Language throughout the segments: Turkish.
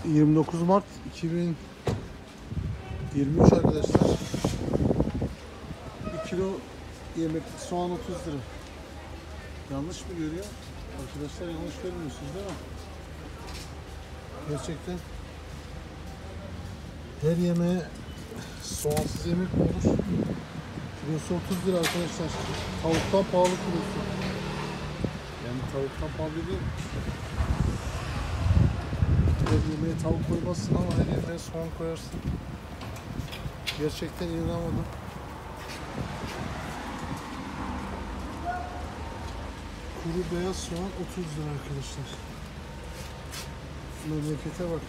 29 Mart 2023 arkadaşlar. 1 kilo yemeklik soğan 30 lira. Yanlış mı görüyor? Arkadaşlar yanlış görmüyorsunuz değil mi? Gerçekten her yemeğe soğansız yemek mi olur? Kilosu 30 lira arkadaşlar. Tavuktan pahalı kilosu. Yani tavuktan pahalı değil. Her yemeğe tavuk koymazsın ama her yemeğe soğan koyarsın. Gerçekten inanamadım. Kuru beyaz soğan 30 lira arkadaşlar. Memlekete bak.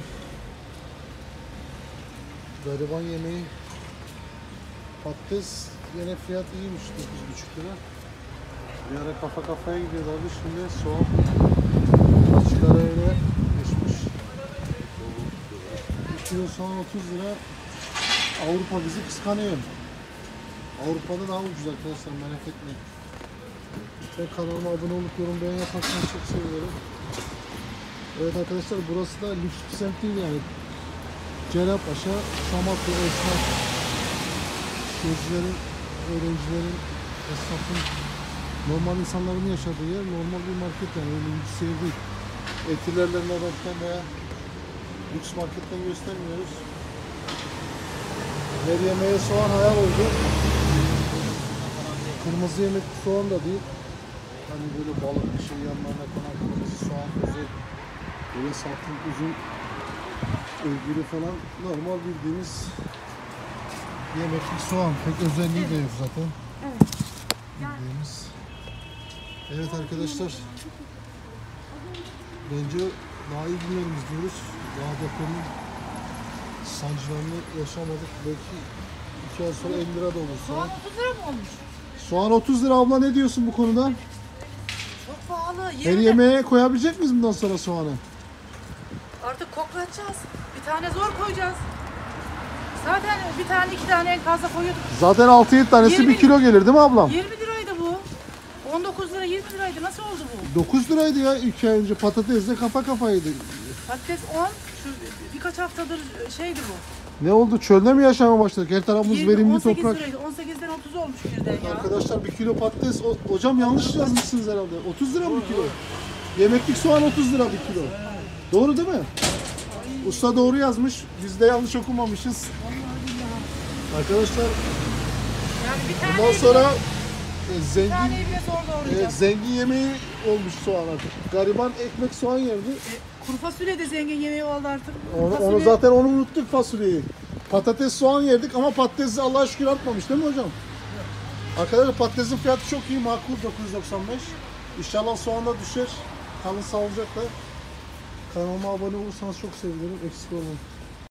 Gariban yemeği. Patates yine fiyat iyiymiş, 9,5 lira. Bir ara kafa kafaya gidiyorlardı, şimdi soğan açık arayla geçmiş. 1 kilo soğan 30 lira. Avrupa bizi kıskanıyor. Avrupa'da daha ucuz arkadaşlar, merak etmeyin. Lütfen kanalıma abone olup yorum beğen yaparsanız çok sevinirim. Evet arkadaşlar, burası da lüks bir semt değil yani. Cerrahpaşa, Samatya, esnaf, gözcülerin, öğrencilerin, esnafın, normal insanların yaşadığı yer, normal bir market yani, öyle lüks yer değil. Etilerden alırken veya lüks marketten göstermiyoruz. Her yemeğe soğan hayal oldu. Kırmızı yemek soğan da değil. Hani böyle balık bir şey yanlarına konan kırmızı soğan, özel böyle salkım uzun örgülü falan, normal bildiğimiz yemeklik soğan. Pek özelliği de yok zaten. Evet. Bildiğimiz. Evet arkadaşlar. Bence daha iyi günlerimiz diyoruz. Daha depremin sancılarını yaşamadık. Belki 2 ay sonra 50 lira da olur soğan. Soğan 30 lira mı olmuş? Soğan 30 lira abla, ne diyorsun bu konuda? Çok pahalı. Her yemeğe koyabilecek miyiz bundan sonra soğanı? Artık koklatacağız. Bir tane zor koyacağız. Zaten bir tane iki tane en fazla koyuyorduk. Zaten 6-7 tanesi 20 1 kilo gelir değil mi ablam? 20 liraydı bu. 19 lira 20 liraydı. Nasıl oldu bu? 9 liraydı ya 2 ay önce, patatesle kafa kafaydı. Patates 10. Şu birkaç haftadır şeydi bu. Ne oldu? Çölde mi yaşamaya başladık? Her tarafımız 20, verimli 18 toprak. liraydı. 18'den 30 olmuş birden ya. Arkadaşlar 1 kilo patates, hocam yanlış yazmışsınız herhalde. 30 lira mı kilo? Yemeklik soğan 30 lira 1 kilo. Doğru değil mi? Usta doğru yazmış. Biz de yanlış okumamışız. Arkadaşlar Yani bir tane bundan sonra bir zengin taneyi bile zor doğrayacağız. zengin yemeği olmuş soğan artık. Gariban ekmek soğan yerdi. Kuru fasulye de zengin yemeği oldu artık. Onu zaten onu unuttuk, fasulyeyi. Patates soğan yerdik ama patatesi Allah'a şükür artmamış değil mi hocam? Arkadaşlar patatesin fiyatı çok iyi, makul, 995. İnşallah soğan da düşer. Kalın sağlıcakla. Kanalıma abone olursanız çok sevinirim. Eksik olmayın.